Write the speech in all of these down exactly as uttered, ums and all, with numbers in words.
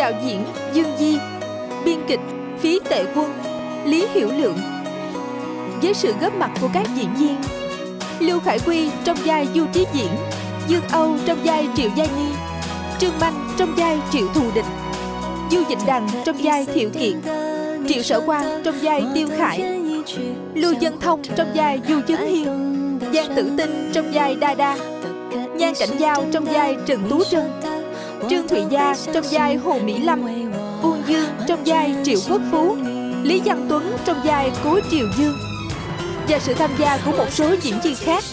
đạo diễn Dương Di, biên kịch Phí Tệ Quân, Lý Hiểu Lượng. Với sự góp mặt của các diễn viên Lưu Khải Quy trong vai Du Trí Diễn, Dương Âu trong vai Triệu Giai Ni, Trương Manh trong vai Triệu Thù Địch, Du Dịch Đằng trong vai Thiệu Kiệt, Triệu Sở Quang trong vai Tiêu Khải, Lưu Dân Thông trong vai Du Chấn Hiên, Giang Tử Tinh trong vai Đa Đa, Nhan Cảnh Giao trong vai Trần Tú Trân, Trương Thụy Gia trong vai Hồ Mỹ Lâm, Uông Dương trong vai Triệu Quốc Phú, Lý Văn Tuấn trong vai Cố Triều Dương, và sự tham gia của một số diễn viên khác.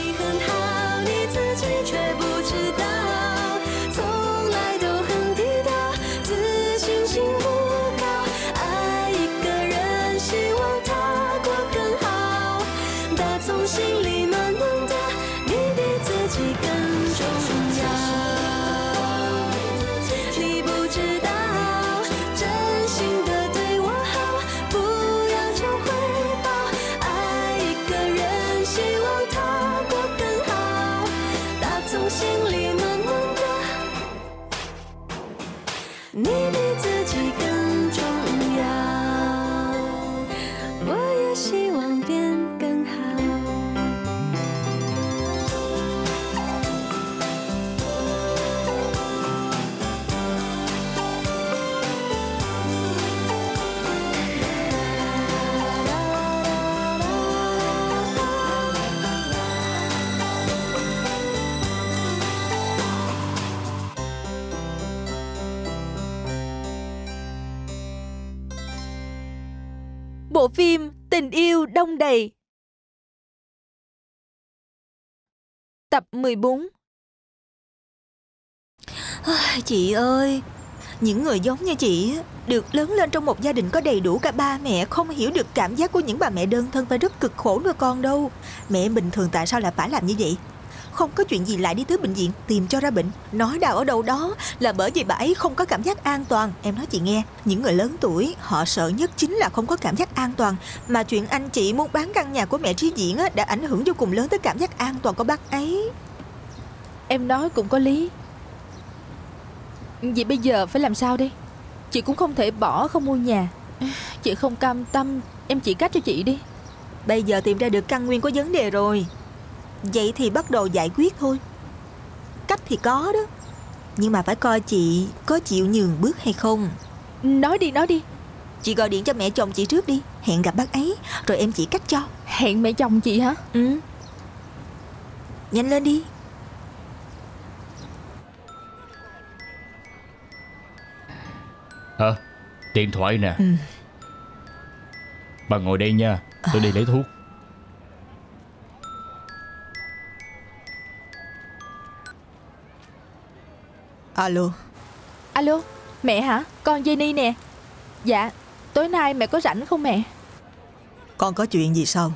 Bộ phim Tình Yêu Đong Đầy. Tập mười bốn. Chị ơi, những người giống như chị được lớn lên trong một gia đình có đầy đủ cả ba mẹ, không hiểu được cảm giác của những bà mẹ đơn thân phải rất cực khổ nuôi con đâu. Mẹ bình thường tại sao lại phải làm như vậy? Không có chuyện gì lại đi tới bệnh viện tìm cho ra bệnh, nói đau ở đâu đó là bởi vì bà ấy không có cảm giác an toàn. Em nói chị nghe, những người lớn tuổi họ sợ nhất chính là không có cảm giác an toàn. Mà chuyện anh chị muốn bán căn nhà của mẹ Trí Diễn á, đã ảnh hưởng vô cùng lớn tới cảm giác an toàn của bác ấy. Em nói cũng có lý. Vậy bây giờ phải làm sao đây? Chị cũng không thể bỏ không mua nhà. Chị không cam tâm, em chỉ cách cho chị đi. Bây giờ tìm ra được căn nguyên của vấn đề rồi, vậy thì bắt đầu giải quyết thôi. Cách thì có đó, nhưng mà phải coi chị có chịu nhường bước hay không. Nói đi, nói đi. Chị gọi điện cho mẹ chồng chị trước đi, hẹn gặp bác ấy, rồi em chỉ cách cho. Hẹn mẹ chồng chị hả? Ừ. Nhanh lên đi. Hả? Điện thoại nè. Ừ. Bà ngồi đây nha, tôi đi lấy thuốc. Alo. Alo, mẹ hả? Con Jenny nè. Dạ, tối nay mẹ có rảnh không mẹ? Con có chuyện gì sao?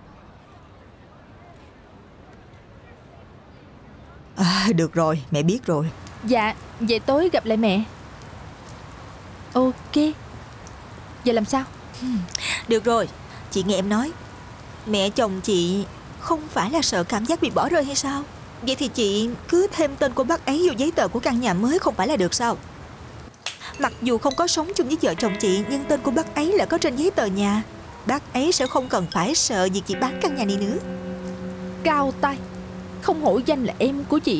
À, được rồi, mẹ biết rồi. Dạ, vậy tối gặp lại mẹ. Ok. Giờ làm sao? Được rồi, chị nghe em nói, mẹ chồng chị không phải là sợ cảm giác bị bỏ rơi hay sao? Vậy thì chị cứ thêm tên của bác ấy vào giấy tờ của căn nhà mới không phải là được sao? Mặc dù không có sống chung với vợ chồng chị, nhưng tên của bác ấy lại có trên giấy tờ nhà. Bác ấy sẽ không cần phải sợ việc chị bán căn nhà này nữa. Cao tay, không hổ danh là em của chị.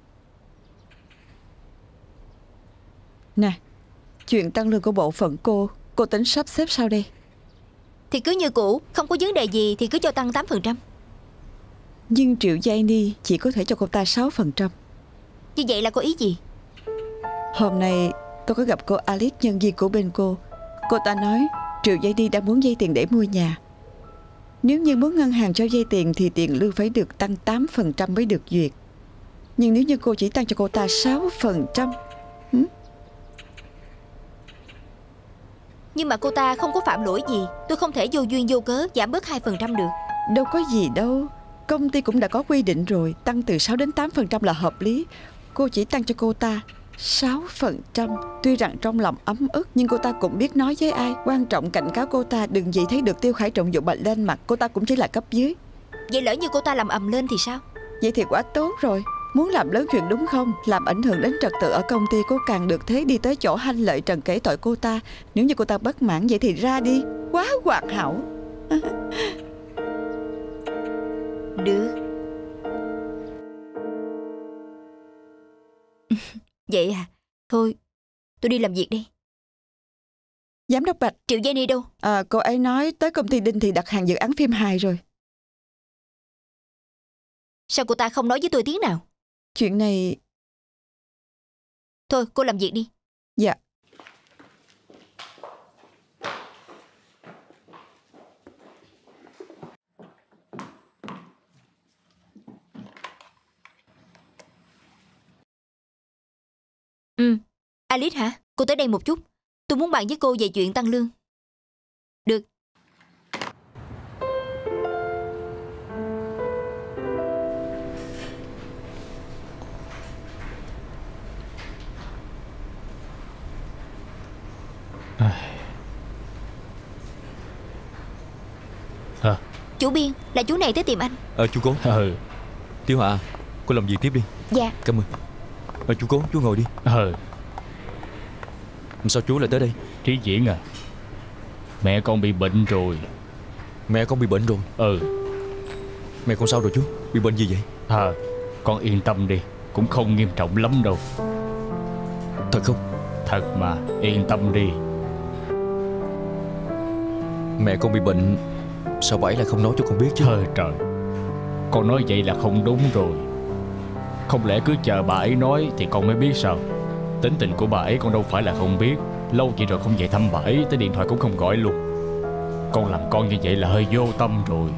Nè, chuyện tăng lương của bộ phận cô, cô tính sắp xếp sao đây? Thì cứ như cũ, không có vấn đề gì thì cứ cho tăng tám phần trăm. Nhưng Triệu Giai Ni chỉ có thể cho cô ta sáu phần trăm. Như vậy là có ý gì? Hôm nay tôi có gặp cô Alice, nhân viên của bên cô. Cô ta nói Triệu Giai Ni đã muốn vay tiền để mua nhà. Nếu như muốn ngân hàng cho vay tiền thì tiền lương phải được tăng tám phần trăm mới được duyệt. Nhưng nếu như cô chỉ tăng cho cô ta sáu phần trăm. hmm? Nhưng mà cô ta không có phạm lỗi gì, tôi không thể vô duyên vô cớ giảm bớt hai phần trăm được. Đâu có gì đâu, công ty cũng đã có quy định rồi, tăng từ sáu đến tám phần trăm là hợp lý. Cô chỉ tăng cho cô ta sáu phần trăm. Tuy rằng trong lòng ấm ức, nhưng cô ta cũng biết nói với ai. Quan trọng cảnh cáo cô ta đừng gì thấy được Tiêu Khải Trọng dụng bệnh lên mặt. Cô ta cũng chỉ là cấp dưới. Vậy lỡ như cô ta làm ầm lên thì sao? Vậy thì quá tốt rồi. Muốn làm lớn chuyện đúng không? Làm ảnh hưởng đến trật tự ở công ty, cô càng được thế đi tới chỗ Hanh Lợi trần kể tội cô ta. Nếu như cô ta bất mãn vậy thì ra đi. Quá hoàn hảo. Được. Vậy à? Thôi, tôi đi làm việc đi. Giám đốc Bạch. Triệu Jenny đâu? À, cô ấy nói tới công ty Đinh Thị đặt hàng dự án phim hài rồi. Sao cô ta không nói với tôi tiếng nào? Chuyện này... Thôi, cô làm việc đi. Dạ. Ừ, Alice hả? Cô tới đây một chút. Tôi muốn bàn với cô về chuyện tăng lương. Được. À. Chủ biên, là chú này tới tìm anh. Ờ chú Cố. Ừ. Tiểu Hạ, cô làm việc tiếp đi. Dạ. Cảm ơn. Ờ chú Cố, chú ngồi đi. Ừ. Sao chú lại tới đây? Trí Diễn à, mẹ con bị bệnh rồi. Mẹ con bị bệnh rồi? Ừ. Mẹ con sao rồi chú? Bị bệnh gì vậy? À, con yên tâm đi, cũng không nghiêm trọng lắm đâu. Thật không? Thật mà, yên tâm đi. Mẹ con bị bệnh, sao bảy lại không nói cho con biết chứ? Trời trời, con nói vậy là không đúng rồi. Không lẽ cứ chờ bà ấy nói thì con mới biết sao? Tính tình của bà ấy con đâu phải là không biết. Lâu vậy rồi không về thăm bà ấy, tới điện thoại cũng không gọi luôn. Con làm con như vậy là hơi vô tâm rồi.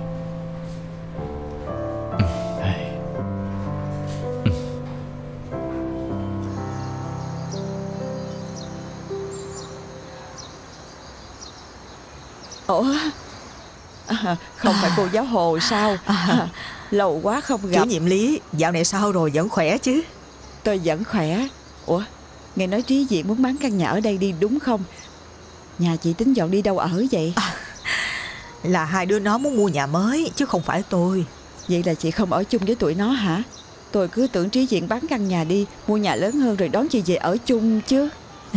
Ủa à, không phải cô giáo Hồ sao? À, lâu quá không gặp. Chủ nhiệm Lý, dạo này sao rồi, vẫn khỏe chứ? Tôi vẫn khỏe. Ủa, nghe nói Trí Diện muốn bán căn nhà ở đây đi đúng không? Nhà chị tính dọn đi đâu ở vậy? À, là hai đứa nó muốn mua nhà mới chứ không phải tôi. Vậy là chị không ở chung với tụi nó hả? Tôi cứ tưởng Trí Diện bán căn nhà đi, mua nhà lớn hơn rồi đón chị về ở chung chứ.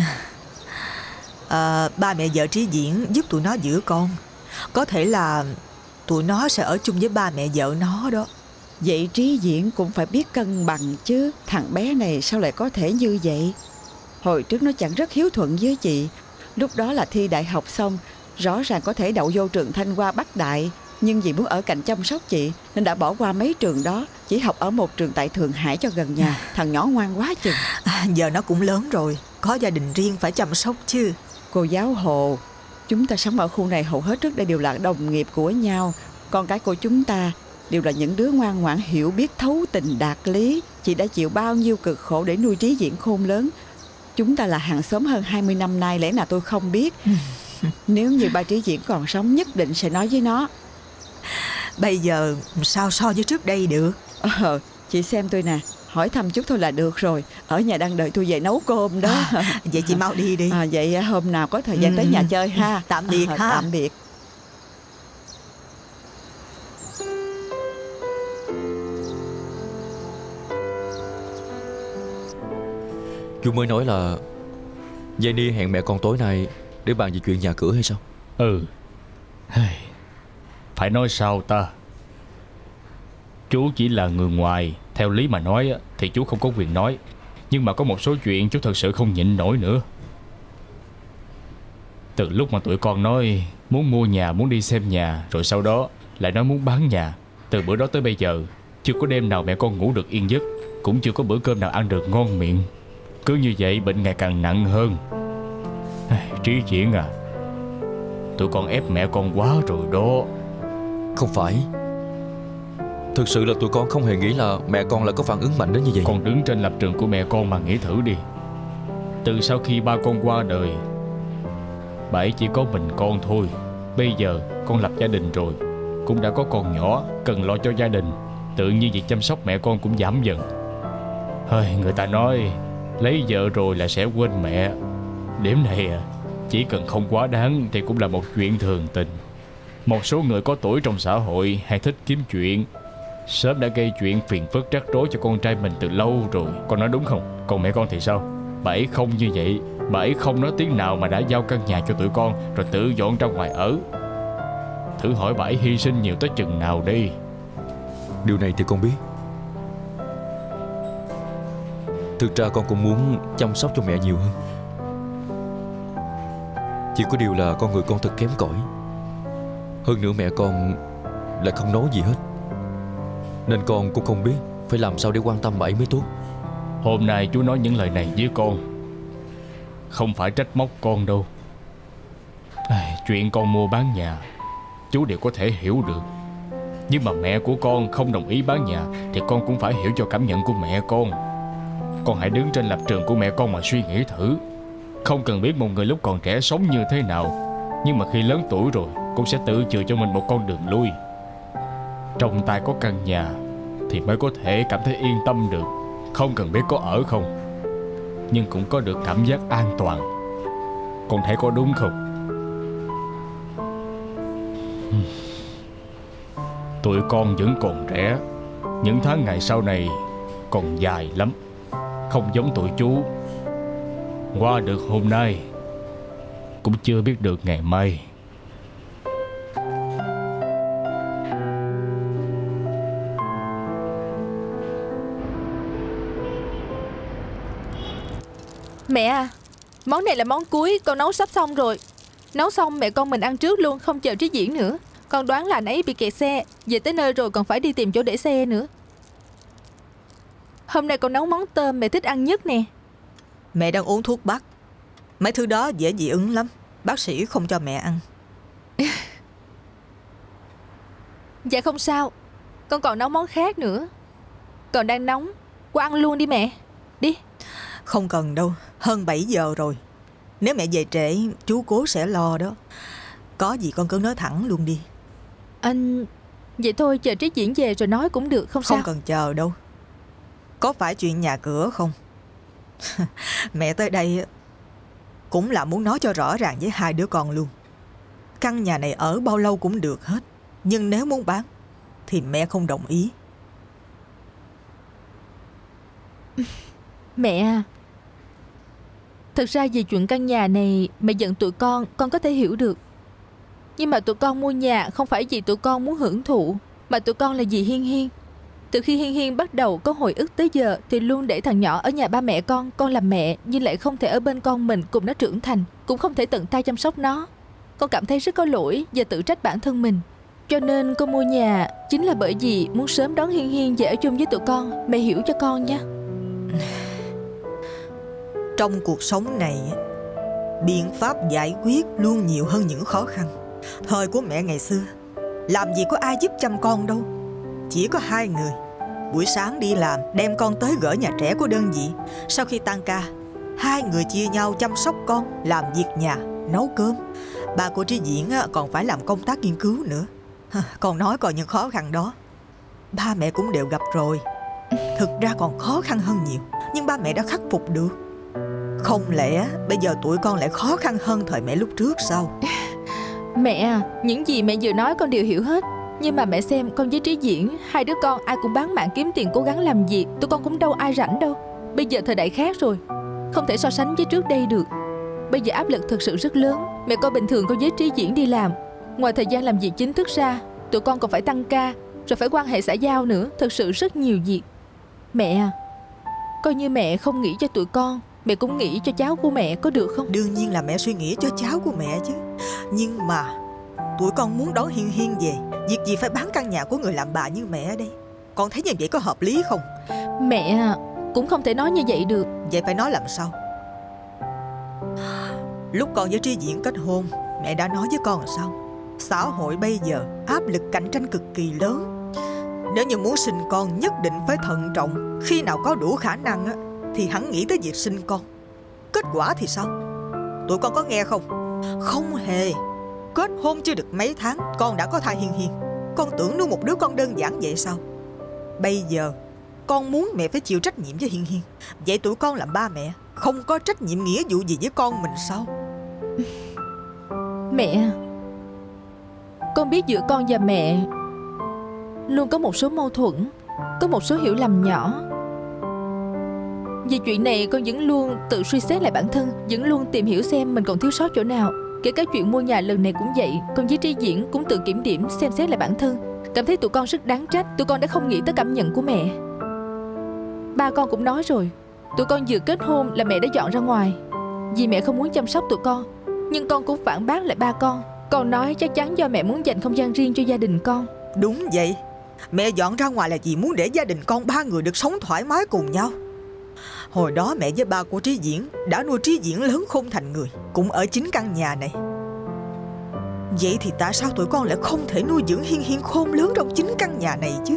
À, ba mẹ vợ Trí Diễn giúp tụi nó giữ con. Có thể là tụi nó sẽ ở chung với ba mẹ vợ nó đó. Vậy Trí Diễn cũng phải biết cân bằng chứ. Thằng bé này sao lại có thể như vậy? Hồi trước nó chẳng rất hiếu thuận với chị. Lúc đó là thi đại học xong, rõ ràng có thể đậu vô trường Thanh Hoa Bắc Đại, nhưng vì muốn ở cạnh chăm sóc chị nên đã bỏ qua mấy trường đó, chỉ học ở một trường tại Thượng Hải cho gần nhà. Thằng nhỏ ngoan quá chừng. À, giờ nó cũng lớn rồi, có gia đình riêng phải chăm sóc chứ. Cô giáo Hồ, chúng ta sống ở khu này hầu hết trước đây đều là đồng nghiệp của nhau. Con cái của chúng ta đều là những đứa ngoan ngoãn, hiểu biết thấu tình đạt lý. Chị đã chịu bao nhiêu cực khổ để nuôi Trí Diễn khôn lớn. Chúng ta là hàng xóm hơn hai mươi năm nay, lẽ nào tôi không biết? Nếu như ba Trí Diễn còn sống nhất định sẽ nói với nó. Bây giờ sao so với trước đây được? Ờ, chị xem tôi nè, hỏi thăm chút thôi là được rồi. Ở nhà đang đợi tôi về nấu cơm đó. À, vậy chị mau đi đi. À, vậy hôm nào có thời gian ừ. tới nhà chơi ha. Tạm biệt à, ha. Tạm biệt. Chú mới nói là Jenny hẹn mẹ con tối nay để bàn về chuyện nhà cửa hay sao? Ừ. Phải nói sao ta? Chú chỉ là người ngoài. Theo lý mà nói thì chú không có quyền nói. Nhưng mà có một số chuyện chú thật sự không nhịn nổi nữa. Từ lúc mà tụi con nói muốn mua nhà, muốn đi xem nhà, rồi sau đó lại nói muốn bán nhà, từ bữa đó tới bây giờ chưa có đêm nào mẹ con ngủ được yên giấc, cũng chưa có bữa cơm nào ăn được ngon miệng. Cứ như vậy bệnh ngày càng nặng hơn. Trí Diễn à, tụi con ép mẹ con quá rồi đó. Không phải. Thực sự là tụi con không hề nghĩ là mẹ con lại có phản ứng mạnh đến như vậy. Con đứng trên lập trường của mẹ con mà nghĩ thử đi. Từ sau khi ba con qua đời, bà ấy chỉ có mình con thôi. Bây giờ con lập gia đình rồi, cũng đã có con nhỏ, cần lo cho gia đình, tự nhiên việc chăm sóc mẹ con cũng giảm dần. Hơi, người ta nói lấy vợ rồi là sẽ quên mẹ. Điểm này chỉ cần không quá đáng thì cũng là một chuyện thường tình. Một số người có tuổi trong xã hội hay thích kiếm chuyện, sớm đã gây chuyện phiền phức rắc rối cho con trai mình từ lâu rồi. Con nói đúng không? Còn mẹ con thì sao? Bà ấy không như vậy. Bà ấy không nói tiếng nào mà đã giao căn nhà cho tụi con rồi tự dọn ra ngoài ở. Thử hỏi bà ấy hy sinh nhiều tới chừng nào đi. Điều này thì con biết. Thực ra con cũng muốn chăm sóc cho mẹ nhiều hơn. Chỉ có điều là con người con thật kém cỏi. Hơn nữa mẹ con lại không nói gì hết, nên con cũng không biết phải làm sao để quan tâm bà ấy mới tốt. Hôm nay chú nói những lời này với con không phải trách móc con đâu. à, Chuyện con mua bán nhà chú đều có thể hiểu được. Nhưng mà mẹ của con không đồng ý bán nhà thì con cũng phải hiểu cho cảm nhận của mẹ con. Con hãy đứng trên lập trường của mẹ con mà suy nghĩ thử. Không cần biết một người lúc còn trẻ sống như thế nào, nhưng mà khi lớn tuổi rồi cũng sẽ tự chừa cho mình một con đường lui. Trong tay có căn nhà thì mới có thể cảm thấy yên tâm được. Không cần biết có ở không, nhưng cũng có được cảm giác an toàn. Con thấy có đúng không? Tụi con vẫn còn trẻ, những tháng ngày sau này còn dài lắm. Không giống tụi chú, qua được hôm nay cũng chưa biết được ngày mai. Mẹ à, món này là món cuối, con nấu sắp xong rồi. Nấu xong mẹ con mình ăn trước luôn, không chờ Trí Diễn nữa. Con đoán là anh ấy bị kẹt xe, về tới nơi rồi còn phải đi tìm chỗ để xe nữa. Hôm nay con nấu món tôm mẹ thích ăn nhất nè. Mẹ đang uống thuốc bắc. Mấy thứ đó dễ dị ứng lắm. Bác sĩ không cho mẹ ăn. Dạ không sao, con còn nấu món khác nữa. Còn đang nóng, qua ăn luôn đi mẹ. Đi. Không cần đâu, hơn bảy giờ rồi. Nếu mẹ về trễ chú Cố sẽ lo đó. Có gì con cứ nói thẳng luôn đi. Anh... Vậy thôi chờ Trí Diễn về rồi nói cũng được, không sao. Không cần chờ đâu. Có phải chuyện nhà cửa không? Mẹ tới đây cũng là muốn nói cho rõ ràng với hai đứa con luôn. Căn nhà này ở bao lâu cũng được hết, nhưng nếu muốn bán thì mẹ không đồng ý. Mẹ à, thực ra về chuyện căn nhà này mẹ giận tụi con, con có thể hiểu được. Nhưng mà tụi con mua nhà không phải vì tụi con muốn hưởng thụ, mà tụi con là vì Hiên Hiên. Từ khi Hiên Hiên bắt đầu có hồi ức tới giờ thì luôn để thằng nhỏ ở nhà ba mẹ con. Con làm mẹ nhưng lại không thể ở bên con mình cùng nó trưởng thành, cũng không thể tận tay chăm sóc nó. Con cảm thấy rất có lỗi và tự trách bản thân mình. Cho nên con mua nhà chính là bởi vì muốn sớm đón Hiên Hiên về ở chung với tụi con. Mẹ hiểu cho con nha. Trong cuộc sống này, biện pháp giải quyết luôn nhiều hơn những khó khăn. Thời của mẹ ngày xưa, làm gì có ai giúp chăm con đâu. Chỉ có hai người. Buổi sáng đi làm, đem con tới gửi nhà trẻ của đơn vị. Sau khi tan ca, hai người chia nhau chăm sóc con, làm việc nhà, nấu cơm. Bà của Trí Diễn còn phải làm công tác nghiên cứu nữa. Còn nói còn những khó khăn đó ba mẹ cũng đều gặp rồi. Thực ra còn khó khăn hơn nhiều, nhưng ba mẹ đã khắc phục được. Không lẽ bây giờ tụi con lại khó khăn hơn thời mẹ lúc trước sao? Mẹ à, những gì mẹ vừa nói con đều hiểu hết. Nhưng mà mẹ xem con với Trí Diễn, hai đứa con ai cũng bán mạng kiếm tiền cố gắng làm việc. Tụi con cũng đâu ai rảnh đâu. Bây giờ thời đại khác rồi, không thể so sánh với trước đây được. Bây giờ áp lực thực sự rất lớn. Mẹ coi bình thường con với Trí Diễn đi làm, ngoài thời gian làm việc chính thức ra, tụi con còn phải tăng ca, rồi phải quan hệ xã giao nữa. Thực sự rất nhiều việc. Mẹ à, coi như mẹ không nghĩ cho tụi con, mẹ cũng nghĩ cho cháu của mẹ, có được không? Đương nhiên là mẹ suy nghĩ cho cháu của mẹ chứ. Nhưng mà tụi con muốn đón Hiên Hiên về, việc gì phải bán căn nhà của người làm bà như mẹ đây? Con thấy như vậy có hợp lý không? Mẹ à, cũng không thể nói như vậy được. Vậy phải nói làm sao? Lúc con với Trí Diễn kết hôn, mẹ đã nói với con là sao? Xã hội bây giờ áp lực cạnh tranh cực kỳ lớn. Nếu như muốn sinh con nhất định phải thận trọng. Khi nào có đủ khả năng á, thì hắn nghĩ tới việc sinh con. Kết quả thì sao? Tụi con có nghe không? Không hề. Kết hôn chưa được mấy tháng, con đã có thai Hiên Hiên. Con tưởng nuôi một đứa con đơn giản vậy sao? Bây giờ con muốn mẹ phải chịu trách nhiệm với Hiên Hiên. Vậy tụi con làm ba mẹ không có trách nhiệm nghĩa vụ gì với con mình sao? Mẹ, con biết giữa con và mẹ luôn có một số mâu thuẫn, có một số hiểu lầm nhỏ. Về chuyện này con vẫn luôn tự suy xét lại bản thân, vẫn luôn tìm hiểu xem mình còn thiếu sót chỗ nào. Kể cả chuyện mua nhà lần này cũng vậy. Con với Trí Diễn cũng tự kiểm điểm, xem xét lại bản thân, cảm thấy tụi con rất đáng trách. Tụi con đã không nghĩ tới cảm nhận của mẹ. Ba con cũng nói rồi, tụi con vừa kết hôn là mẹ đã dọn ra ngoài, vì mẹ không muốn chăm sóc tụi con. Nhưng con cũng phản bác lại ba con. Con nói chắc chắn do mẹ muốn dành không gian riêng cho gia đình con. Đúng vậy. Mẹ dọn ra ngoài là vì muốn để gia đình con ba người được sống thoải mái cùng nhau. Hồi đó mẹ với ba của Trí Diễn đã nuôi Trí Diễn lớn khôn thành người, cũng ở chính căn nhà này. Vậy thì tại sao tụi con lại không thể nuôi dưỡng Hiên Hiên khôn lớn trong chính căn nhà này chứ?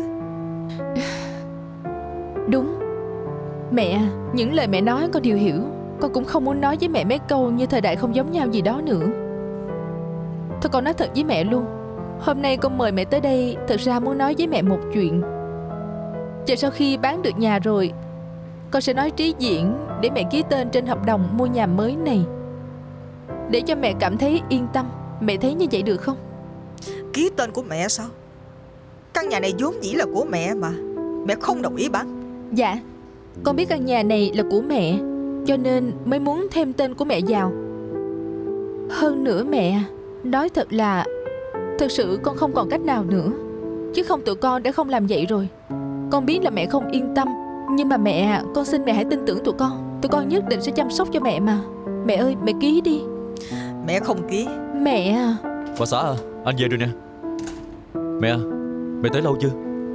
Đúng. Mẹ, những lời mẹ nói con đều hiểu. Con cũng không muốn nói với mẹ mấy câu như thời đại không giống nhau gì đó nữa. Thôi con nói thật với mẹ luôn, hôm nay con mời mẹ tới đây thật ra muốn nói với mẹ một chuyện. Chờ sau khi bán được nhà rồi, con sẽ nói Trí Diễn để mẹ ký tên trên hợp đồng mua nhà mới này, để cho mẹ cảm thấy yên tâm. Mẹ thấy như vậy được không? Ký tên của mẹ sao? Căn nhà này vốn dĩ là của mẹ mà. Mẹ không đồng ý bán. Dạ, con biết căn nhà này là của mẹ, cho nên mới muốn thêm tên của mẹ vào. Hơn nữa mẹ, nói thật là thật sự con không còn cách nào nữa. Chứ không tụi con đã không làm vậy rồi. Con biết là mẹ không yên tâm, nhưng mà mẹ, con xin mẹ hãy tin tưởng tụi con. Tụi con nhất định sẽ chăm sóc cho mẹ mà. Mẹ ơi, mẹ ký đi. Mẹ không ký. Mẹ. Bà xã à, anh về rồi nè. Mẹ à, mẹ tới lâu chưa?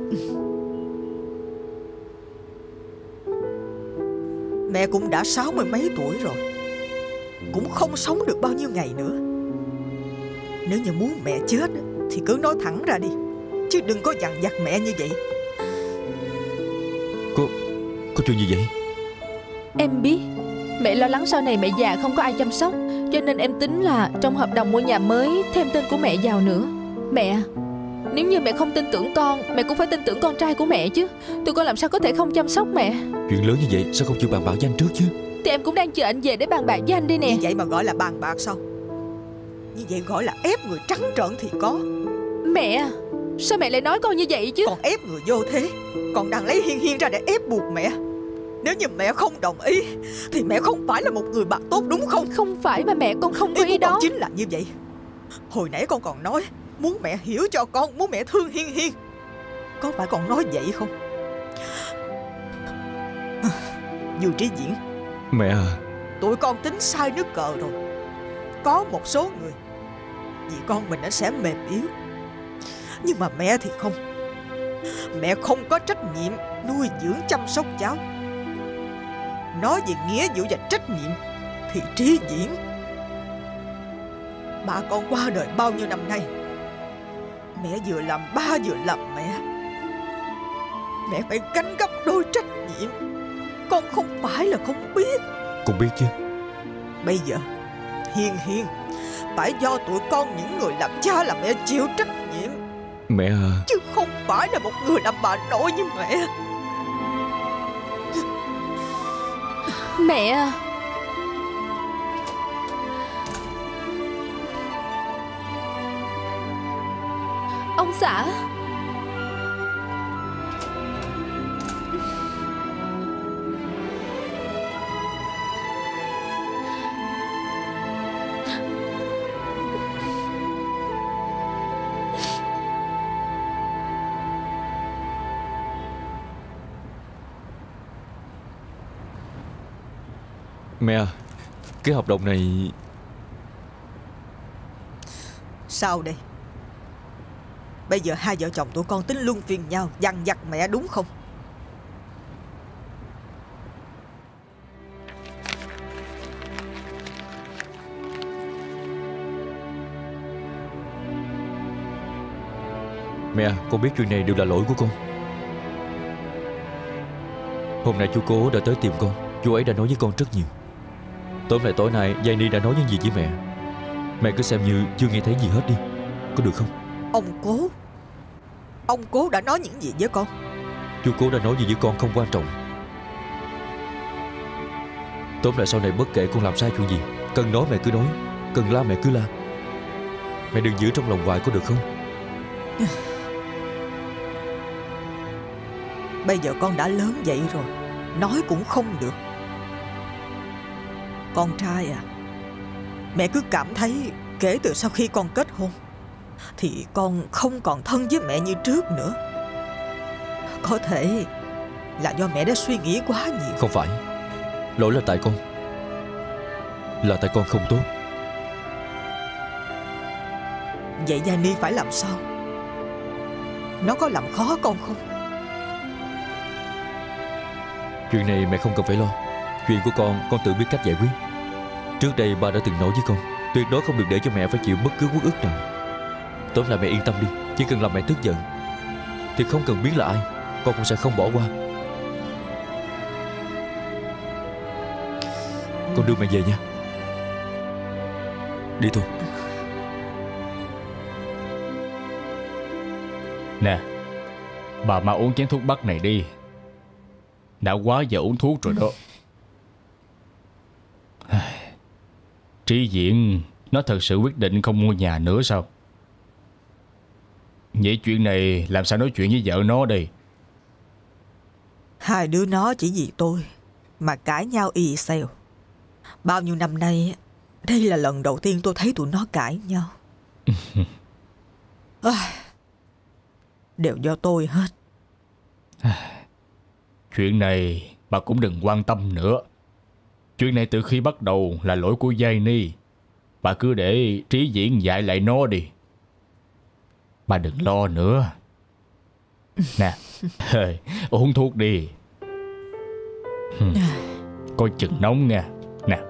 Mẹ cũng đã sáu mươi mấy tuổi rồi, cũng không sống được bao nhiêu ngày nữa. Nếu như muốn mẹ chết thì cứ nói thẳng ra đi, chứ đừng có dằn vặt mẹ như vậy. Có, có chuyện gì vậy? Em biết mẹ lo lắng sau này mẹ già không có ai chăm sóc, cho nên em tính là trong hợp đồng mua nhà mới thêm tên của mẹ vào nữa. Mẹ, nếu như mẹ không tin tưởng con, mẹ cũng phải tin tưởng con trai của mẹ chứ. Tụi con làm sao có thể không chăm sóc mẹ? Chuyện lớn như vậy sao không chịu bàn bạc với anh trước chứ? Thì em cũng đang chờ anh về để bàn bạc với anh đây nè. Như vậy mà gọi là bàn bạc sao? Như vậy gọi là ép người trắng trợn thì có. Mẹ, sao mẹ lại nói con như vậy chứ? Còn ép người vô thế, còn đang lấy Hiên Hiên ra để ép buộc mẹ. Nếu như mẹ không đồng ý thì mẹ không phải là một người bạn tốt đúng không? Không phải mà mẹ, con không có ý, ý đó. Con chính là như vậy. Hồi nãy con còn nói muốn mẹ hiểu cho con, muốn mẹ thương Hiên Hiên. Có phải con nói vậy không? Dù Trí Diễn, mẹ à, tụi con tính sai nước cờ rồi. Có một số người vì con mình nó sẽ mềm yếu, nhưng mà mẹ thì không. Mẹ không có trách nhiệm nuôi dưỡng chăm sóc cháu. Nói về nghĩa vụ và trách nhiệm thì Trí Diễn, ba con qua đời bao nhiêu năm nay, mẹ vừa làm ba vừa làm mẹ. Mẹ phải gánh gấp đôi trách nhiệm. Con không phải là không biết. con biết chứ. Bây giờ Hiên Hiên phải do tụi con những người làm cha làm mẹ chịu trách nhiệm. Mẹ à, chứ không phải là một người làm bà nội như mẹ. Mẹ à, ông xã. mẹ à, cái hợp đồng này... Sao đây? Bây giờ hai vợ chồng tụi con tính luân phiên nhau dằn vặt mẹ đúng không? Mẹ à, con biết chuyện này đều là lỗi của con. Hôm nay chú Cố đã tới tìm con. Chú ấy đã nói với con rất nhiều. Tối nay tối nay Giai Ni đã nói những gì với mẹ. Mẹ cứ xem như chưa nghe thấy gì hết đi, có được không? Ông Cố Ông Cố đã nói những gì với con? Chú Cố đã nói gì với con không quan trọng. Tóm lại sau này bất kể con làm sai chuyện gì, cần nói mẹ cứ nói, cần la mẹ cứ la. Mẹ đừng giữ trong lòng hoài có được không? Bây giờ con đã lớn vậy rồi, nói cũng không được. Con trai à, mẹ cứ cảm thấy kể từ sau khi con kết hôn thì con không còn thân với mẹ như trước nữa. Có thể là do mẹ đã suy nghĩ quá nhiều. Không phải, lỗi là tại con. Là tại con không tốt. Vậy Gia Ni phải làm sao? Nó có làm khó con không? Chuyện này mẹ không cần phải lo. Chuyện của con, con tự biết cách giải quyết. Trước đây ba đã từng nói với con, tuyệt đối không được để cho mẹ phải chịu bất cứ uất ức nào. Tóm lại mẹ yên tâm đi, chỉ cần làm mẹ tức giận thì không cần biết là ai, con cũng sẽ không bỏ qua. Con đưa mẹ về nha. Đi thôi. Nè, bà mau uống chén thuốc bắc này đi. Đã quá giờ uống thuốc rồi đó. Trí Diễn nó thật sự quyết định không mua nhà nữa sao? Vậy chuyện này làm sao nói chuyện với vợ nó đây? Hai đứa nó chỉ vì tôi mà cãi nhau ì xèo. Bao nhiêu năm nay, đây là lần đầu tiên tôi thấy tụi nó cãi nhau. À, đều do tôi hết. Chuyện này bà cũng đừng quan tâm nữa. Chuyện này từ khi bắt đầu là lỗi của Giai Ni. Bà cứ để Trí Diễn dạy lại nó đi. Bà đừng lo nữa. Nè, uống thuốc đi. Coi chừng nóng nha. Nè.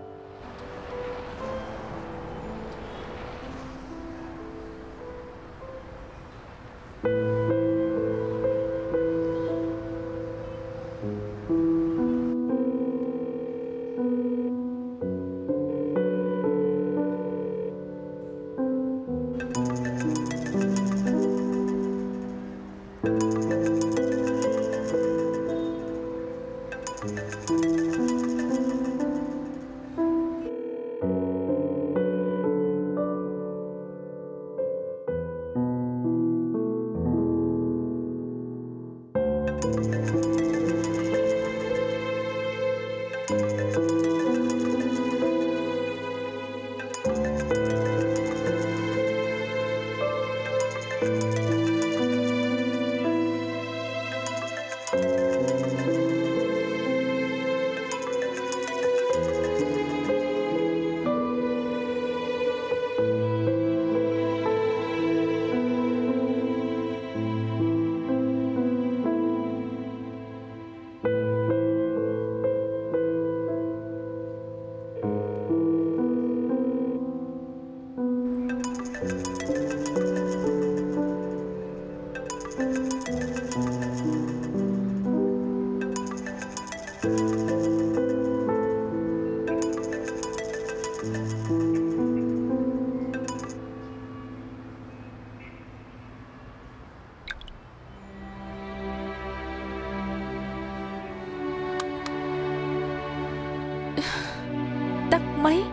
Tắt máy.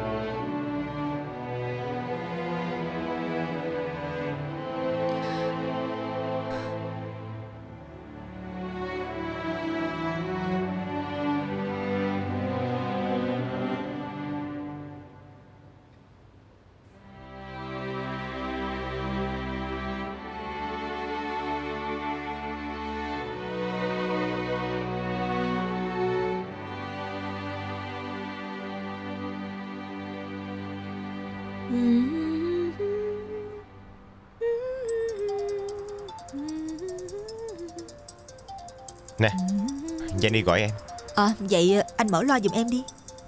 Nè, Jenny gọi em. À, vậy anh mở loa giùm em đi.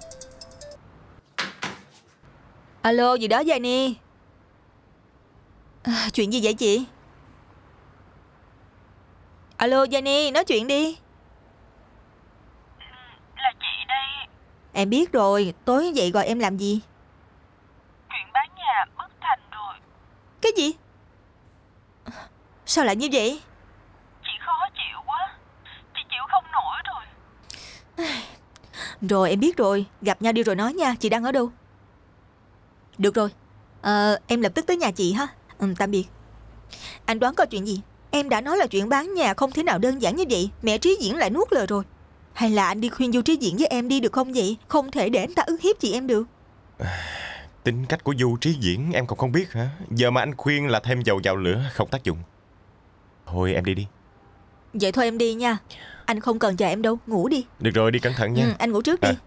Alo, gì đó Jenny? À, chuyện gì vậy chị? Alo Jenny, nói chuyện đi. Là chị đây. Em biết rồi, tối vậy gọi em làm gì? Chuyện bán nhà bất thành rồi. Cái gì? Sao lại như vậy? Chị khó chịu quá. Chị chịu không nổi rồi. Rồi em biết rồi, gặp nhau đi rồi nói nha. Chị đang ở đâu? Được rồi, à, em lập tức tới nhà chị ha. Ừ, tạm biệt. Anh đoán coi chuyện gì? Em đã nói là chuyện bán nhà không thể nào đơn giản như vậy. Mẹ Trí Diễn lại nuốt lời rồi. Hay là anh đi khuyên Du Trí Diễn với em đi được không vậy? Không thể để anh ta ức hiếp chị em được. Tính cách của Du Trí Diễn em còn không biết hả? Giờ mà anh khuyên là thêm dầu vào lửa, không tác dụng. Thôi em đi đi. Vậy thôi em đi nha. Anh không cần chờ em đâu, ngủ đi. Được rồi, đi cẩn thận nha. Ừ, anh ngủ trước đi. À.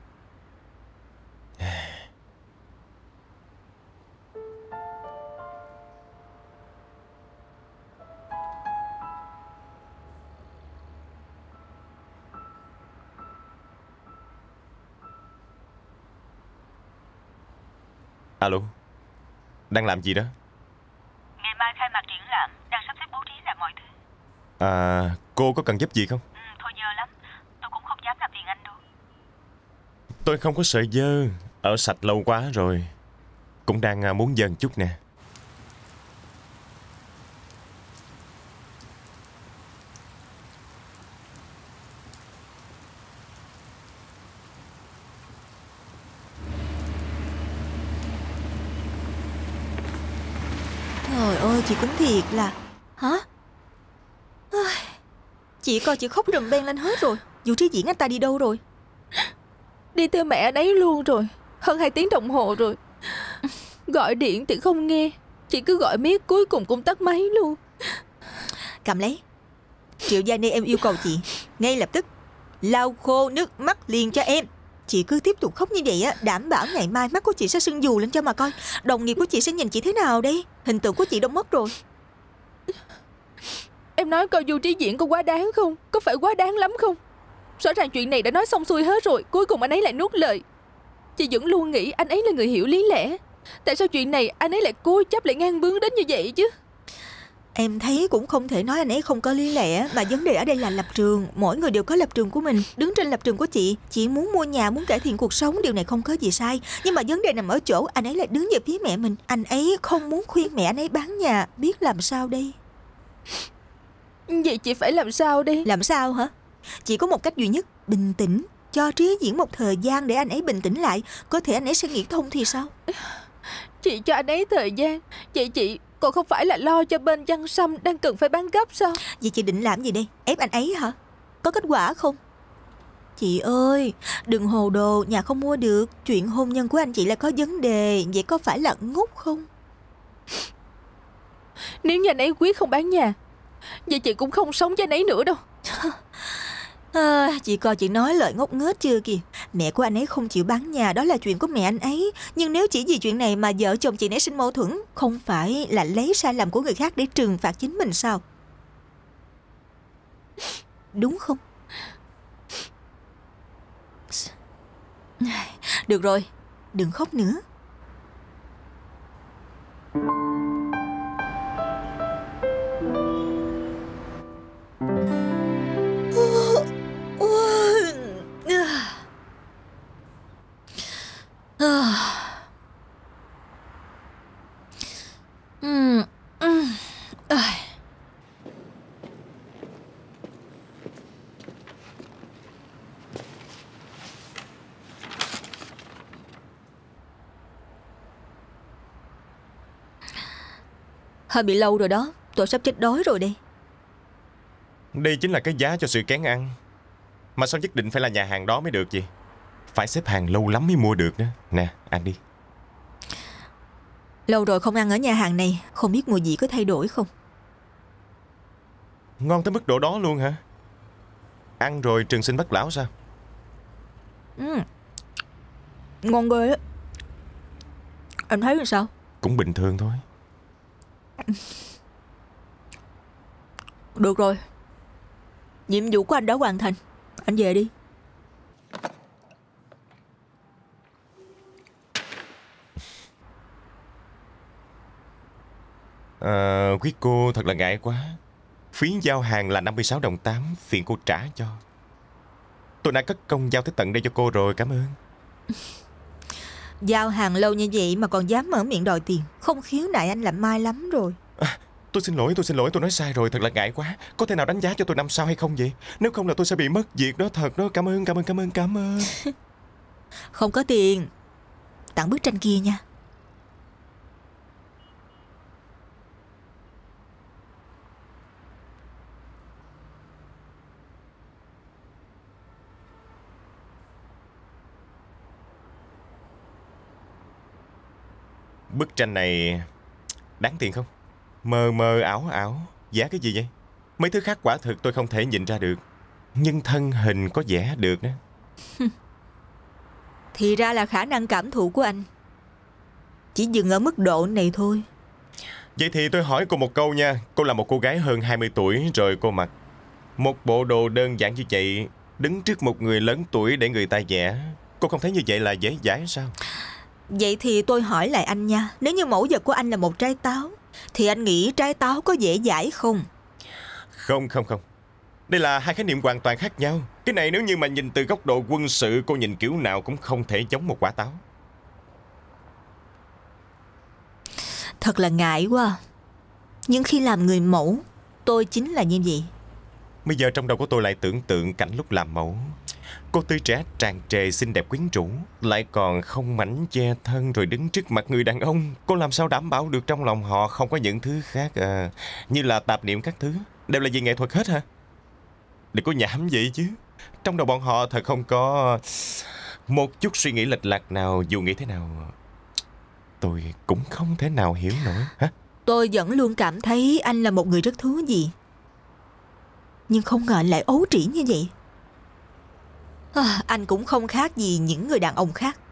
Alo, đang làm gì đó? Ngày mai khai mạc triển lãm, đang sắp xếp bố trí lại mọi thứ. À, cô có cần giúp gì không? Ừ, thôi nhờ lắm, tôi cũng không dám làm phiền anh đâu. Tôi không có sợ dơ, ở sạch lâu quá rồi. Cũng đang muốn dần chút nè. Trời ơi, chị cũng thiệt là... Hả? Chị coi chị khóc rùm beng lên hết rồi. Du Trí Diễn anh ta đi đâu rồi? Đi theo mẹ anh ấy luôn rồi. Hơn hai tiếng đồng hồ rồi. Gọi điện thì không nghe. Chị cứ gọi miết, cuối cùng cũng tắt máy luôn. Cầm lấy. Triệu Gia Ni em yêu cầu chị ngay lập tức lau khô nước mắt liền cho em. Chị cứ tiếp tục khóc như vậy á, đảm bảo ngày mai mắt của chị sẽ sưng vù lên cho mà coi. Đồng nghiệp của chị sẽ nhìn chị thế nào đây? Hình tượng của chị đâu mất rồi. Em nói coi Du Trí Diễn có quá đáng không? Có phải quá đáng lắm không? Rõ ràng chuyện này đã nói xong xuôi hết rồi, cuối cùng anh ấy lại nuốt lời. Chị vẫn luôn nghĩ anh ấy là người hiểu lý lẽ. Tại sao chuyện này anh ấy lại cố chấp, lại ngang bướng đến như vậy chứ? Em thấy cũng không thể nói anh ấy không có lý lẽ. Mà vấn đề ở đây là lập trường. Mỗi người đều có lập trường của mình. Đứng trên lập trường của chị, chị muốn mua nhà, muốn cải thiện cuộc sống, điều này không có gì sai. Nhưng mà vấn đề nằm ở chỗ anh ấy lại đứng về phía mẹ mình. Anh ấy không muốn khuyên mẹ anh ấy bán nhà. Biết làm sao đây? Vậy chị phải làm sao đây? Làm sao hả? Chỉ có một cách duy nhất, bình tĩnh. Cho Trí Diễn một thời gian để anh ấy bình tĩnh lại. Có thể anh ấy sẽ nghĩ thông thì sao? Chị cho anh ấy thời gian. Vậy chị còn không phải là lo cho bên Văn Sâm đang cần phải bán gấp sao? Vậy chị định làm gì đây? Ép anh ấy hả? Có kết quả không? Chị ơi, đừng hồ đồ, nhà không mua được. Chuyện hôn nhân của anh chị là có vấn đề. Vậy có phải là ngốc không? Nếu như anh ấy quyết không bán nhà, vậy chị cũng không sống với anh ấy nữa đâu. À, chị coi chị nói lời ngốc nghếch chưa kìa. Mẹ của anh ấy không chịu bán nhà, đó là chuyện của mẹ anh ấy. Nhưng nếu chỉ vì chuyện này mà vợ chồng chị nảy sinh mâu thuẫn, không phải là lấy sai lầm của người khác để trừng phạt chính mình sao? Đúng không? Được rồi, đừng khóc nữa. Hơi bị lâu rồi đó. Tôi sắp chết đói rồi đây. Đây chính là cái giá cho sự kén ăn. Mà sao nhất định phải là nhà hàng đó mới được gì? Phải xếp hàng lâu lắm mới mua được nữa. Nè, ăn đi. Lâu rồi không ăn ở nhà hàng này. Không biết mùi vị có thay đổi không? Ngon tới mức độ đó luôn hả? Ăn rồi trường sinh bất lão sao? Ừ. Ngon ghê á. Anh thấy là sao? Cũng bình thường thôi. Được rồi, nhiệm vụ của anh đã hoàn thành. Anh về đi. À, quý cô thật là ngại quá. Phí giao hàng là năm mươi sáu đồng tám. Phiền cô trả cho. Tôi đã cất công giao tới tận đây cho cô rồi, cảm ơn. Giao hàng lâu như vậy mà còn dám mở miệng đòi tiền. Không khiếu nại anh làm mai lắm rồi. À, tôi xin lỗi, tôi xin lỗi, tôi nói sai rồi. Thật là ngại quá. Có thể nào đánh giá cho tôi năm sao hay không vậy? Nếu không là tôi sẽ bị mất việc đó. Thật đó, cảm ơn, cảm ơn, cảm ơn, cảm ơn. Không có tiền. Tặng bức tranh kia nha. Bức tranh này đáng tiền không? Mờ mờ ảo ảo. Giá cái gì vậy? Mấy thứ khác quả thực tôi không thể nhìn ra được, nhưng thân hình có vẻ được đó. Thì ra là khả năng cảm thụ của anh chỉ dừng ở mức độ này thôi. Vậy thì tôi hỏi cô một câu nha. Cô là một cô gái hơn hai mươi tuổi rồi, cô mặc một bộ đồ đơn giản như vậy, đứng trước một người lớn tuổi để người ta vẽ. Cô không thấy như vậy là dễ dãi sao? Vậy thì tôi hỏi lại anh nha. Nếu như mẫu vật của anh là một trái táo, thì anh nghĩ trái táo có dễ dãi không? Không không không. Đây là hai khái niệm hoàn toàn khác nhau. Cái này nếu như mà nhìn từ góc độ quân sự, cô nhìn kiểu nào cũng không thể giống một quả táo. Thật là ngại quá. Nhưng khi làm người mẫu, tôi chính là như vậy. Bây giờ trong đầu của tôi lại tưởng tượng cảnh lúc làm mẫu. Cô tươi trẻ tràn trề xinh đẹp quyến rũ, lại còn không mảnh che thân, rồi đứng trước mặt người đàn ông. Cô làm sao đảm bảo được trong lòng họ không có những thứ khác à, như là tạp niệm các thứ? Đều là vì nghệ thuật hết hả? Đừng có nhảm vậy chứ. Trong đầu bọn họ thật không có một chút suy nghĩ lệch lạc nào. Dù nghĩ thế nào tôi cũng không thể nào hiểu nổi. Hả? Tôi vẫn luôn cảm thấy anh là một người rất thú vị, nhưng không ngờ anh lại ấu trĩ như vậy. à, Anh cũng không khác gì những người đàn ông khác.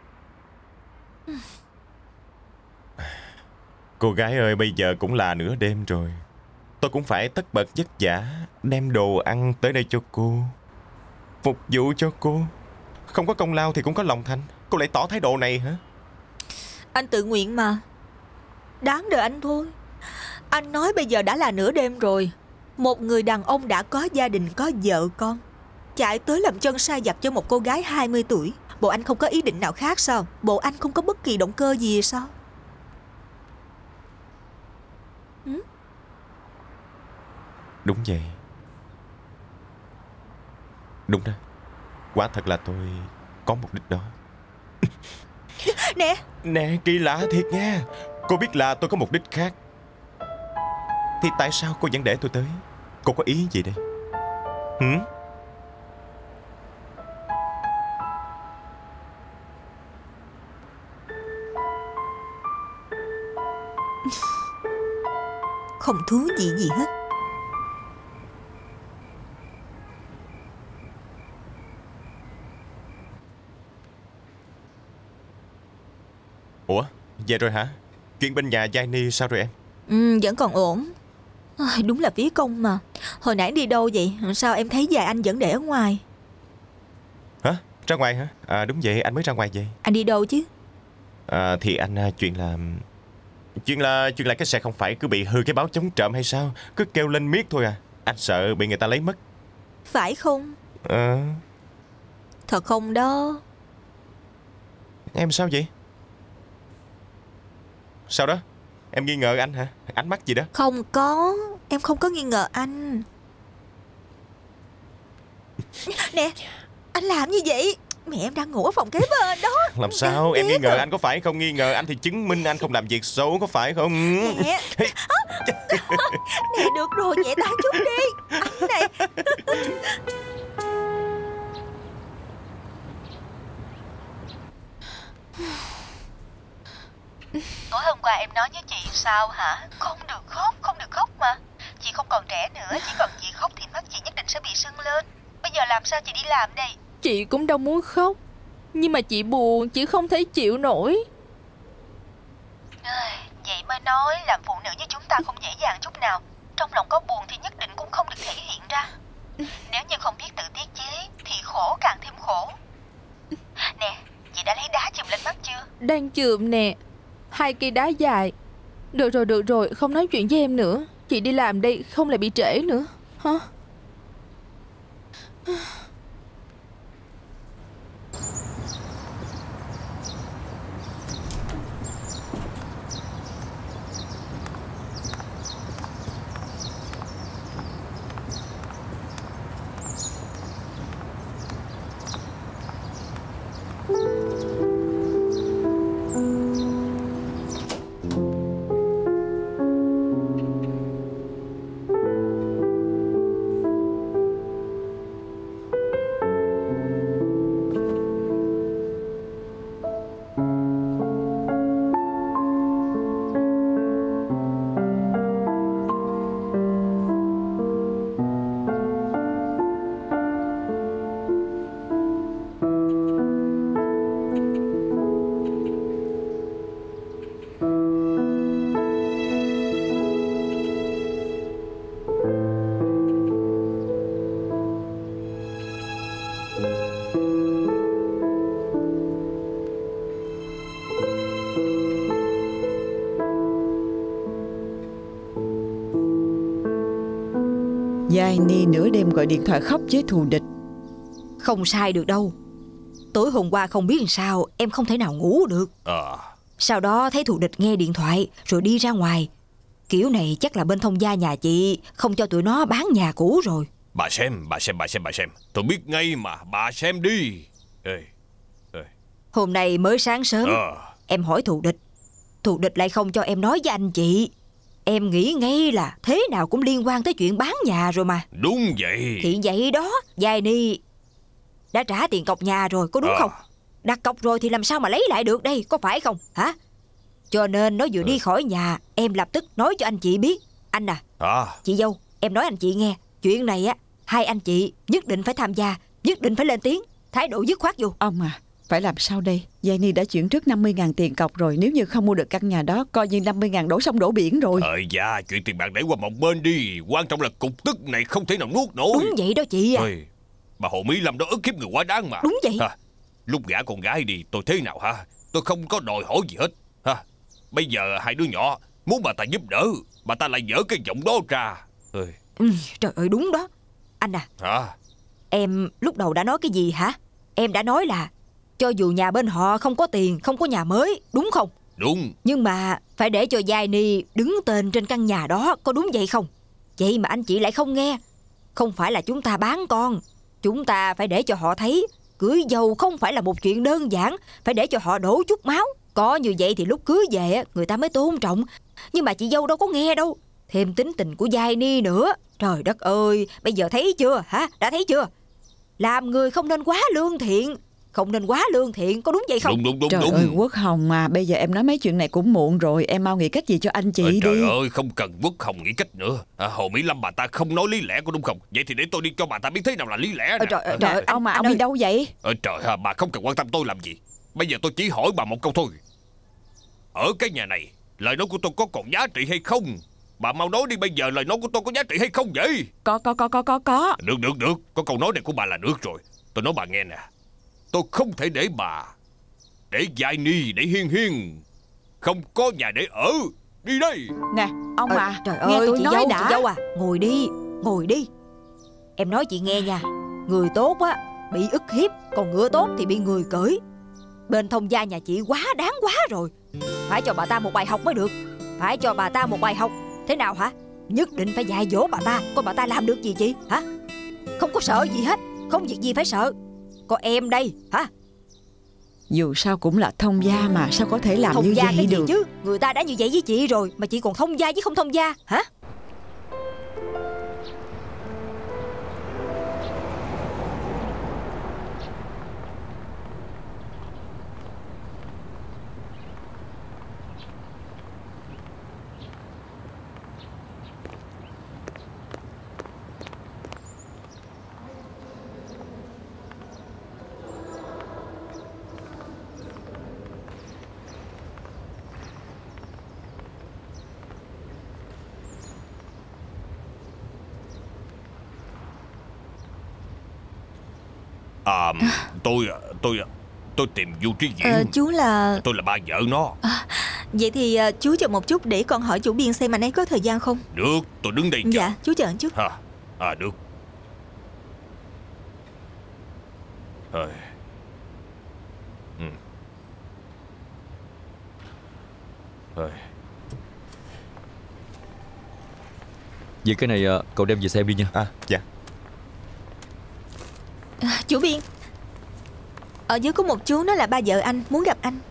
Cô gái ơi, bây giờ cũng là nửa đêm rồi. Tôi cũng phải tất bật vất vả đem đồ ăn tới đây cho cô, phục vụ cho cô. Không có công lao thì cũng có lòng thành. Cô lại tỏ thái độ này hả? Anh tự nguyện mà. Đáng đời anh thôi. Anh nói bây giờ đã là nửa đêm rồi, một người đàn ông đã có gia đình, có vợ con, chạy tới làm chân sai vặt cho một cô gái hai mươi tuổi. Bộ anh không có ý định nào khác sao? Bộ anh không có bất kỳ động cơ gì sao? Ừ? Đúng vậy. Đúng đó. Quả thật là tôi có mục đích đó. Nè Nè, kỳ lạ thiệt nha. Cô biết là tôi có mục đích khác, thì tại sao cô vẫn để tôi tới? Cô có ý gì đây? Hử? Không thú vị gì hết. Ủa, về rồi hả? Chuyện bên nhà Giai Ni sao rồi em? Ừ, vẫn còn ổn. à, Đúng là phí công mà. Hồi nãy đi đâu vậy? Sao em thấy vài anh vẫn để ở ngoài? Hả? Ra ngoài hả? À đúng vậy, anh mới ra ngoài vậy. Anh đi đâu chứ? À thì anh à, chuyện là Chuyện là Chuyện là cái xe không phải cứ bị hư cái báo chống trộm hay sao? Cứ kêu lên miết thôi à. Anh sợ bị người ta lấy mất. Phải không? À, Thật không đó? em sao vậy? Sao đó? Em nghi ngờ anh hả? Ánh mắt gì đó? Không có. Em không có nghi ngờ anh. Nè, anh làm như vậy. Mẹ em đang ngủ ở phòng kế bên đó. Làm sao? Em nghi ngờ anh có phải không? Nghi ngờ anh thì chứng minh anh không làm việc xấu, có phải không? Nè. Nè, được rồi, nhẹ tay chút đi. Anh này. Tối hôm qua em nói với chị sao hả? Không được khóc, không được khóc mà. Chị không còn trẻ nữa, chỉ cần chị khóc thì mắt chị nhất định sẽ bị sưng lên. Bây giờ làm sao chị đi làm đây? Chị cũng đâu muốn khóc, nhưng mà chị buồn, chị không thể chịu nổi. Vậy mới nói làm phụ nữ như chúng ta không dễ dàng chút nào. Trong lòng có buồn thì nhất định cũng không được thể hiện ra. Nếu như không biết tự tiết chế thì khổ càng thêm khổ. Nè, chị đã lấy đá chùm lên mắt chưa? Đang chườm nè. Hai cây đá dài. Được rồi, được rồi, không nói chuyện với em nữa. Chị đi làm đây, không lại bị trễ nữa. Hả? Giai Ni nửa đêm gọi điện thoại khóc với thù địch. Không sai được đâu. Tối hôm qua không biết làm sao em không thể nào ngủ được. À. Sau đó thấy thù địch nghe điện thoại rồi đi ra ngoài. Kiểu này chắc là bên thông gia nhà chị không cho tụi nó bán nhà cũ rồi. Bà xem, bà xem, bà xem, bà xem. Tôi biết ngay mà, bà xem đi. Ê, ê. Hôm nay mới sáng sớm à. Em hỏi thù địch, thù địch lại không cho em nói với anh chị. Em nghĩ ngay là thế nào cũng liên quan tới chuyện bán nhà rồi mà. Đúng vậy. Thì vậy đó, Giai Ni đã trả tiền cọc nhà rồi, có đúng à. không? Đặt cọc rồi thì làm sao mà lấy lại được đây, có phải không hả? Cho nên nó vừa à. đi khỏi nhà, em lập tức nói cho anh chị biết. Anh à, à. chị dâu, em nói anh chị nghe. Chuyện này á, hai anh chị nhất định phải tham gia, nhất định phải lên tiếng, thái độ dứt khoát vô. Ông à, phải làm sao đây? Giai Ni đã chuyển trước năm mươi ngàn tiền cọc rồi. Nếu như không mua được căn nhà đó, coi như năm mươi ngàn đổ sông đổ biển rồi. Ờ dạ, chuyện tiền bạc để qua một bên đi. Quan trọng là cục tức này không thể nào nuốt nổi. Đúng vậy đó chị à. Ôi, bà Hồ Mỹ Lâm đó ức hiếp người quá đáng mà. Đúng vậy ha, lúc gả con gái đi, tôi thế nào hả? Tôi không có đòi hỏi gì hết ha. Bây giờ hai đứa nhỏ muốn bà ta giúp đỡ, bà ta lại dở cái giọng đó ra. Ôi. Ừ, trời ơi đúng đó. Anh à, hả? Em lúc đầu đã nói cái gì hả? Em đã nói là cho dù nhà bên họ không có tiền, không có nhà mới, đúng không? Đúng. Nhưng mà phải để cho Giai Ni đứng tên trên căn nhà đó, có đúng vậy không? Vậy mà anh chị lại không nghe. Không phải là chúng ta bán con, chúng ta phải để cho họ thấy cưới dâu không phải là một chuyện đơn giản, phải để cho họ đổ chút máu. Có như vậy thì lúc cưới về người ta mới tôn trọng. Nhưng mà chị dâu đâu có nghe đâu. Thêm tính tình của Giai Ni nữa. Trời đất ơi, bây giờ thấy chưa hả? Đã thấy chưa? Làm người không nên quá lương thiện. Không nên quá lương thiện, có đúng vậy không? Đúng đúng đúng. Trời đúng. ơi Quốc Hồng à, bây giờ em nói mấy chuyện này cũng muộn rồi. Em mau nghĩ cách gì cho anh chị Ôi, đi. trời ơi, không cần Quốc Hồng nghĩ cách nữa à, Hồ Mỹ Lâm bà ta không nói lý lẽ, có đúng không? Vậy thì để tôi đi cho bà ta biết thế nào là lý lẽ nè. Ôi, trời ơi, trời ơi, ông mà ông đi đâu vậy? Ôi, trời ơi, bà không cần quan tâm tôi làm gì. Bây giờ tôi chỉ hỏi bà một câu thôi. Ở cái nhà này, lời nói của tôi có còn giá trị hay không? Bà mau nói đi, bây giờ lời nói của tôi có giá trị hay không vậy? Có có có có có có. Được được được, có câu nói này của bà là được rồi. Tôi nói bà nghe nè, tôi không thể để bà, để Giai Ni, để Hiên Hiên không có nhà để ở. Đi đây. Nè ông Ờ, à, trời nghe ơi, tôi chị nói dâu, đã. chị dâu à, ngồi đi, ngồi đi. Em nói chị nghe nha. Người tốt á bị ức hiếp, còn ngựa tốt thì bị người cưỡi. Bên thông gia nhà chị quá đáng quá rồi. Phải cho bà ta một bài học mới được. Phải cho bà ta một bài học. Thế nào hả? Nhất định phải dạy dỗ bà ta, coi bà ta làm được gì chị hả? Không có sợ gì hết, không việc gì phải sợ. Có em đây hả? Dù sao cũng là thông gia mà, sao có thể làm Thông như gia vậy cái gì được chứ? Người ta đã như vậy với chị rồi, mà chị còn thông gia với không thông gia hả? À, tôi tôi tôi tìm Du Trí Viễn. Ờ, chú là... Tôi là ba vợ nó. À, vậy thì uh, chú chờ một chút để con hỏi chủ biên xem anh ấy có thời gian không. Được, tôi đứng đây chờ. Dạ, chú chờ một chút. À, à được. À. Ừ. À. Vậy cái này cậu đem về xem đi nha. À, dạ. À, chủ biên, ở dưới có một chú, nó là ba vợ anh, muốn gặp anh.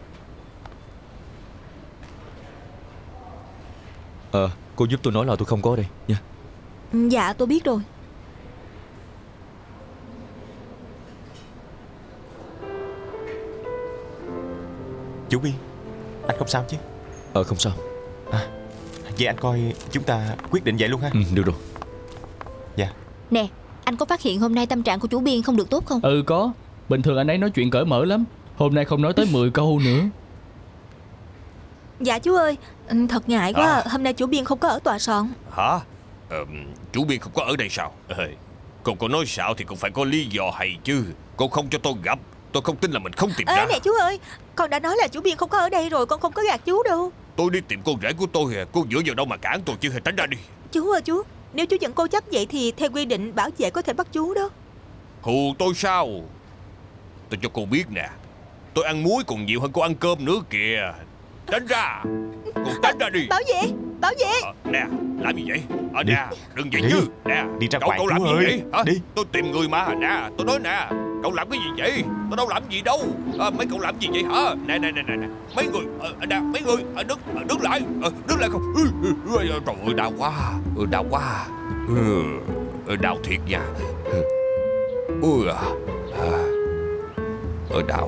Ờ, cô giúp tôi nói là tôi không có đây nha. Dạ, tôi biết rồi. Chủ biên, anh không sao chứ? Ờ, không sao. À, vậy anh coi chúng ta quyết định vậy luôn ha. Ừ, được rồi. Dạ. Nè, anh có phát hiện hôm nay tâm trạng của chủ biên không được tốt không? Ừ có. Bình thường anh ấy nói chuyện cởi mở lắm. Hôm nay không nói tới mười câu nữa. Dạ chú ơi, thật ngại quá à. Hôm nay chủ biên không có ở tòa soạn. Hả? Ờ, chủ biên không có ở đây sao? Ê, cô có nói xạo thì cũng phải có lý do hay chứ. Cô không cho tôi gặp, tôi không tin là mình không tìm Ê, ra. nè chú ơi, con đã nói là chủ biên không có ở đây rồi, con không có gạt chú đâu. Tôi đi tìm con rể của tôi, cô dựa vào đâu mà cản tôi chứ? Tránh ra đi. Chú ơi chú, Nếu chú vẫn cố chấp vậy thì theo quy định bảo vệ có thể bắt chú đó. Hù tôi sao? Tôi cho cô biết nè, tôi ăn muối còn nhiều hơn cô ăn cơm nữa kìa. Tránh ra. Cô tránh ra đi. Bảo vệ, bảo vệ. à, Nè, làm gì vậy? À, nè, đừng vậy chứ. Nè, đi ra cậu, ngoài cậu làm chú gì ơi. vậy? Hả? Đi. Tôi tìm người mà. Nè, tôi nói nè, cậu làm cái gì vậy? Tôi đâu làm gì đâu. À, mấy cậu làm gì vậy hả? Nè, nè, nè, nè. Mấy người, à, nè, mấy người, à, đứng, à, đứng lại. À, đứng lại không? Ừ, ừ, ừ, trời ơi, đau quá. Ừ, đau quá. Ừ, ừ, đau thiệt nha. Ui à. À. Ừ, đau.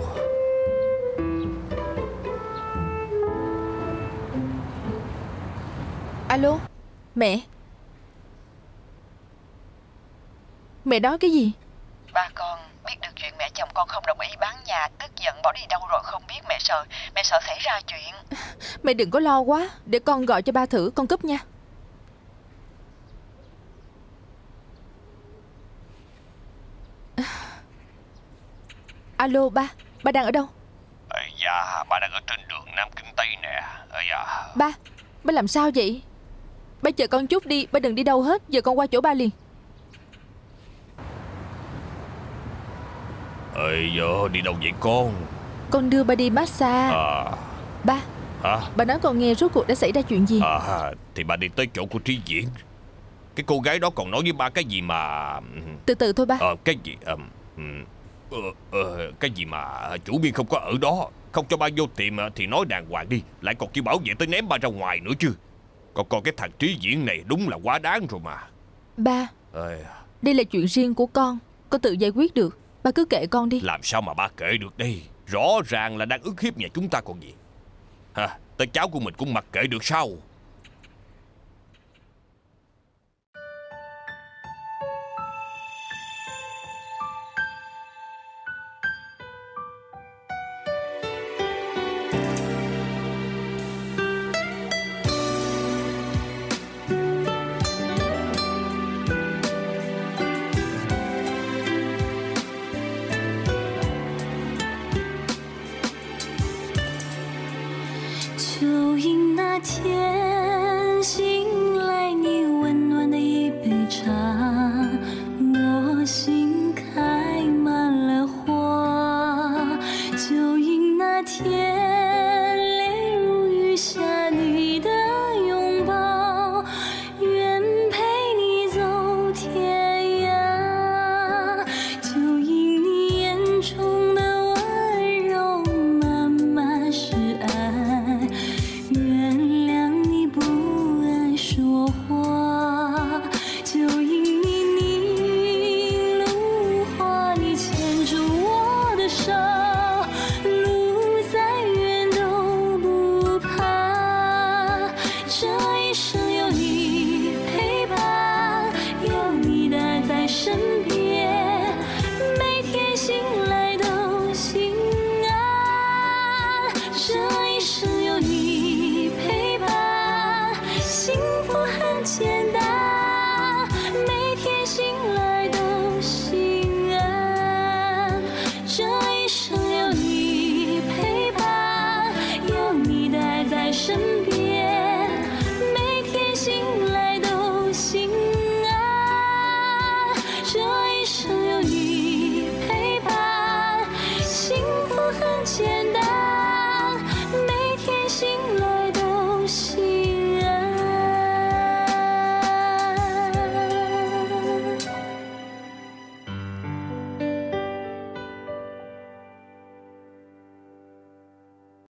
Alo, mẹ. Mẹ nói cái gì? Ba con biết được chuyện mẹ chồng con không đồng ý bán nhà, tức giận bỏ đi đâu rồi không biết. Mẹ sợ, mẹ sợ xảy ra chuyện. Mẹ đừng có lo quá, để con gọi cho ba thử, con cúp nha. Alo ba, ba đang ở đâu? À, dạ, ba đang ở trên đường Nam Kinh Tây nè. À, dạ. Ba, ba làm sao vậy? Ba chờ con chút đi, ba đừng đi đâu hết, giờ con qua chỗ ba liền. Ê, giờ đi đâu vậy con? Con đưa ba đi massage. À. Ba. Hả? Ba nói con nghe rốt cuộc đã xảy ra chuyện gì? À, thì ba đi tới chỗ của Trí Diễn. Cái cô gái đó còn nói với ba cái gì mà... Từ từ thôi ba. Ờ, cái gì... Um, ờ, ờ, cái gì mà chủ biên không có ở đó, không cho ba vô tiệm thì nói đàng hoàng đi. Lại còn kêu bảo vệ tới ném ba ra ngoài nữa chứ. Còn còn cái thằng Trí Diễn này đúng là quá đáng rồi mà. Ba. Ê. Đây là chuyện riêng của con, con tự giải quyết được. Ba cứ kệ con đi. Làm sao mà ba kệ được đây? Rõ ràng là đang ức hiếp nhà chúng ta còn gì. Hả? Tới cháu của mình cũng mặc kệ được sao? Sure.